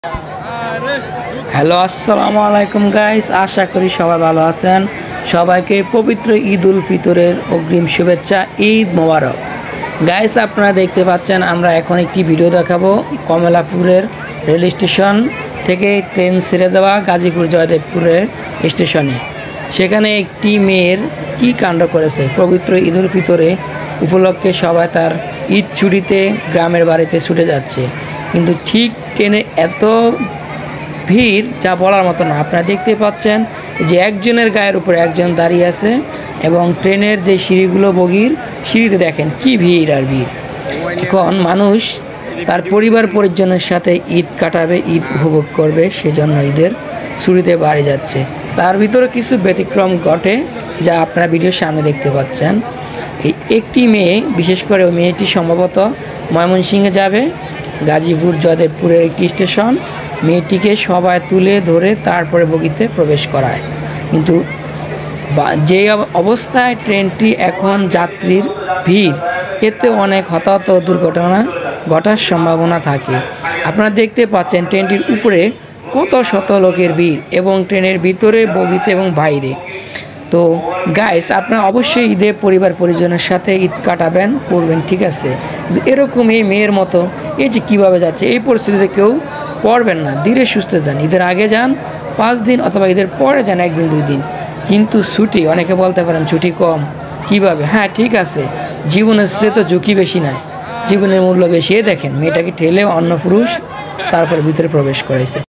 Hello আসসালামু আলাইকুম guys, আশা করি সবাই ভালো আছেন। সবাইকে পবিত্র ঈদ উল ফিতরের অগ্রিম শুভেচ্ছা, ঈদ মোবারক। গাইস, আপনারা দেখতে পাচ্ছেন আমরা এখন একটি ভিডিও দেখাবো কমলাপুরের রেল স্টেশন থেকে ট্রেন ছেড়ে দেওয়া গাজীপুর জয়দেবপুরের স্টেশনে। সেখানে একটি মেয়ের কি কাণ্ড করেছে। পবিত্র ঈদ উল ফিতরে উপলক্ষে সবাই তার ঈদ ছুটিতে গ্রামের বাড়িতে ছুটে যাচ্ছে, কিন্তু ঠিক ট্রেনে এত ভিড় যা বলার মতো না। আপনারা দেখতে পাচ্ছেন যে একজনের গায়ের উপরে একজন দাঁড়িয়ে আছে এবং ট্রেনের যে সিঁড়িগুলো বগির সিঁড়িতে দেখেন কি ভিড় আর ভিড়। এখন মানুষ তার পরিবার পরিজনের সাথে ঈদ কাটাবে, ঈদ উপভোগ করবে, সেজন্য ঈদের ছুটিতে বাড়ি যাচ্ছে। তার ভিতরে কিছু ব্যতিক্রম ঘটে যা আপনারা ভিডিওর সামনে দেখতে পাচ্ছেন। এই একটি মেয়ে, বিশেষ করে ওই মেয়েটি সম্ভবত ময়মনসিংহে যাবে, গাজীপুর জয়দেবপুরের একটি স্টেশন। মেয়েটিকে সবাই তুলে ধরে তারপরে বগিতে প্রবেশ করায়, কিন্তু যে অবস্থায় ট্রেনটি এখন যাত্রীর ভিড়, এতে অনেক হতাহত দুর্ঘটনা ঘটার সম্ভাবনা থাকে। আপনারা দেখতে পাচ্ছেন ট্রেনটির উপরে কত শত লোকের ভিড় এবং ট্রেনের ভিতরে, বগিতে এবং বাইরে। তো গাইস, আপনারা অবশ্যই ঈদে পরিবার পরিজনের সাথে ঈদ কাটাবেন, করবেন, ঠিক আছে। এরকম এই মেয়ের মতো এই যে কীভাবে যাচ্ছে, এই পরিস্থিতিতে কেউ পড়বেন না। ধীরে সুস্থে যান, ঈদের আগে যান 5 দিন অথবা ঈদের পরে যান 1 দিন 2 দিন। কিন্তু ছুটি, অনেকে বলতে পারেন ছুটি কম কিভাবে। হ্যাঁ, ঠিক আছে, জীবনের চেয়ে তো ঝুঁকি বেশি নাই, জীবনের মূল্য বেশি। দেখেন মেয়েটাকে ঠেলে অন্য পুরুষ তারপরে ভিতরে প্রবেশ করেছে।